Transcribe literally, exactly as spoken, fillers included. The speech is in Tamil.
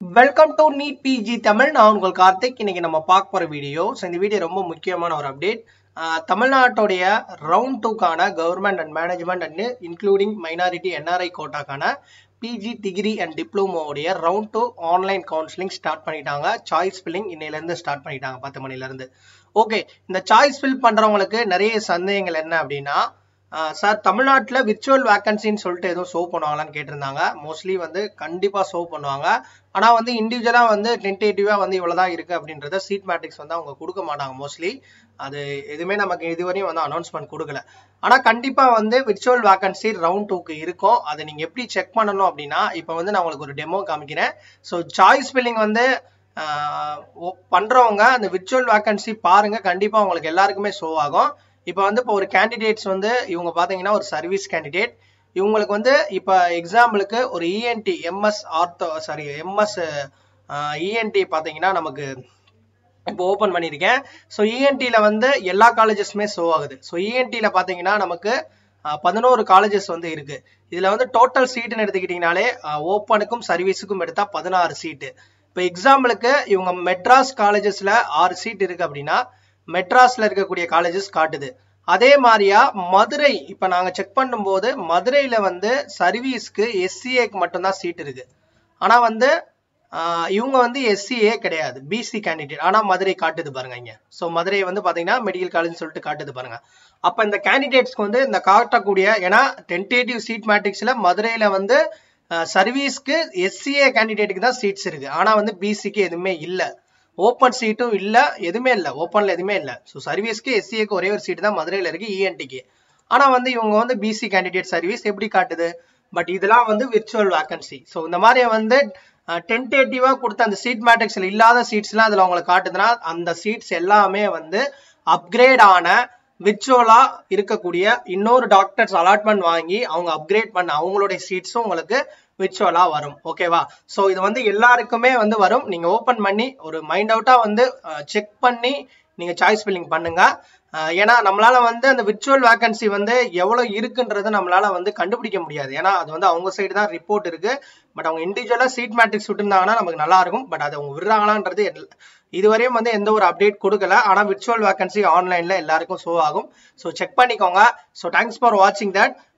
Welcome to NEET PG Tamil. நான் உங்கள் கார்த்திக். இன்னைக்கு நம்ம பார்க்க போற வீடியோ. ஸோ இந்த வீடியோ ரொம்ப முக்கியமான ஒரு அப்டேட். தமிழ்நாட்டுடைய ரவுண்ட் டூக்கான government and management and including minority NRI கோட்டாக்கான பிஜி டிகிரி அண்ட் டிப்ளமோடைய round two online counselling start பண்ணிட்டாங்க. சாய்ஸ் ஃபில்லிங் இன்னையிலேருந்து ஸ்டார்ட் பண்ணிட்டாங்க பத்து மணிலேருந்து. ஓகே, இந்த சாய்ஸ் ஃபில் பண்ணுறவங்களுக்கு நிறைய சந்தேகங்கள் என்ன அப்படின்னா, சார் தமிழ்நாட்டில் விர்ச்சுவல் வேக்கன்சின்னு சொல்லிட்டு எதுவும் ஷோ பண்ணுவாங்களான்னு கேட்டிருந்தாங்க. மோஸ்ட்லி வந்து கண்டிப்பாக ஷோ பண்ணுவாங்க. ஆனால் வந்து இண்டிவிஜுவலாக வந்து டென்டேட்டிவாக வந்து இவ்வளோதான் இருக்குது அப்படின்றத சீட் மேட்ரிக்ஸ் வந்து அவங்க கொடுக்க மாட்டாங்க மோஸ்ட்லி. அது எதுவுமே நமக்கு இதுவரையும் வந்து அனௌன்ஸ்மெண்ட் கொடுக்கல. ஆனால் கண்டிப்பாக வந்து விர்ச்சுவல் வேக்கன்சி ரவுண்ட் டூக்கு இருக்கும். அதை நீங்கள் எப்படி செக் பண்ணணும் அப்படின்னா, இப்போ வந்து நான் உங்களுக்கு ஒரு டெமோ காமிக்கிறேன். ஸோ சாய்ஸ் ஃபில்லிங் வந்து பண்ணுறவங்க அந்த விர்ச்சுவல் வேக்கன்சி பாருங்கள், கண்டிப்பாக உங்களுக்கு எல்லாருக்குமே ஷோ ஆகும். இப்போ வந்து இப்போ ஒரு கேண்டிடேட்ஸ் வந்து இவங்க பார்த்தீங்கன்னா ஒரு சர்வீஸ் கேண்டிடேட். இவங்களுக்கு வந்து இப்போ எக்ஸாம்பிளுக்கு ஒரு ENT MS ortho sorry MS ENT பார்த்தீங்கன்னா நமக்கு இப்போ ஓப்பன் பண்ணியிருக்கேன். ஸோ இஎன்டியில் வந்து எல்லா காலேஜஸுமே ஷோ ஆகுது. ஸோ இஎன்டியில் பார்த்தீங்கன்னா நமக்கு பதினோரு காலேஜஸ் வந்து இருக்கு. இதில் வந்து டோட்டல் சீட்டுன்னு எடுத்துக்கிட்டிங்கனாலே ஓப்பனுக்கும் சர்வீஸுக்கும் எடுத்தால் பதினாறு சீட்டு. இப்போ எக்ஸாம்பிளுக்கு இவங்க மெட்ராஸ் காலேஜஸில் ஆறு சீட் இருக்கு அப்படின்னா மெட்ராஸ்ல இருக்கக்கூடிய காலேஜஸ் காட்டுது. அதே மாதிரியா மதுரை இப்ப நாங்க செக் பண்ணும்போது மதுரையில வந்து சர்வீஸ்க்கு எஸ்சிஏக்கு மட்டும்தான் சீட் இருக்கு. ஆனா வந்து இவங்க வந்து எஸ்சிஏ கிடையாது, பிசி கேண்டிடேட். ஆனா மதுரை காட்டுது பாருங்க இங்க. ஸோ மதுரை வந்து பாத்தீங்கன்னா மெடிக்கல் காலேஜ் சொல்லிட்டு காட்டுது பாருங்க. அப்ப இந்த கேண்டிடேட்ஸ்க்கு வந்து இந்த காட்டக்கூடிய, ஏன்னா டென்டேட்டிவ் சீட் மேட்ரிக்ஸ்ல மதுரையில வந்து சர்வீஸ்க்கு எஸ்சிஏ கேண்டிடேட்டுக்கு தான் சீட்ஸ் இருக்கு. ஆனா வந்து பிசிக்கு எதுவுமே இல்லை, ஓப்பன் சீட்டும் இல்லை, எதுவுமே இல்லை, ஓப்பன்ல எதுவுமே இல்லை. ஸோ சர்வீஸ்க்கு எஸ்சிஏக்கு ஒரே ஒரு சீட் தான் மதுரையில் இருக்கு, இஎன்டிக்கு. ஆனால் வந்து இவங்க வந்து பிசி கேண்டிடேட் சர்வீஸ் எப்படி காட்டுது? பட் இதெல்லாம் வந்து விர்ச்சுவல் வேக்கன்சி. ஸோ இந்த மாதிரி வந்து டென்டேட்டிவாக கொடுத்த அந்த சீட் மேட்ரிக்ஸில் இல்லாத சீட்ஸ்லாம் அதில் அவங்களுக்கு காட்டுதுன்னா அந்த சீட்ஸ் எல்லாமே வந்து அப்கிரேட் ஆன விர்ச்சுவலா இருக்கக்கூடிய இன்னொரு டாக்டர்ஸ் அலாட்மெண்ட் வாங்கி அவங்க அப்கிரேட் பண்ண அவங்களுடைய சீட்ஸும் உங்களுக்கு விர்ச்சுவலா வரும். ஓகேவா? ஸோ இது வந்து எல்லாருக்குமே வந்து வரும். நீங்க ஓப்பன் பண்ணி ஒரு மைண்ட் அவுட்டா வந்து செக் பண்ணி நீங்க சாய்ஸ் ஃபில்லிங் பண்ணுங்க. ஏன்னா நம்மளால வந்து அந்த விர்ச்சுவல் வேக்கன்சி வந்து எவ்வளவு இருக்குன்றது நம்மளால வந்து கண்டுபிடிக்க முடியாது. ஏன்னா அது வந்து அவங்க சைடு தான் ரிப்போர்ட் இருக்கு. பட் அவங்க இண்டிவிஜுவலா சீட் மேட்ரிக்ஸ் விட்டுருந்தாங்கன்னா நமக்கு நல்லா இருக்கும். பட் அதை அவங்க விடுறாங்களான்றது இதுவரையும் வந்து எந்த ஒரு அப்டேட் கொடுக்கல. ஆனா விர்ச்சுவல் வேக்கன்சி ஆன்லைன்ல எல்லாருக்கும் ஷோ ஆகும். ஸோ செக் பண்ணிக்கோங்க. ஸோ தேங்க்ஸ் ஃபார் வாட்சிங் தட்.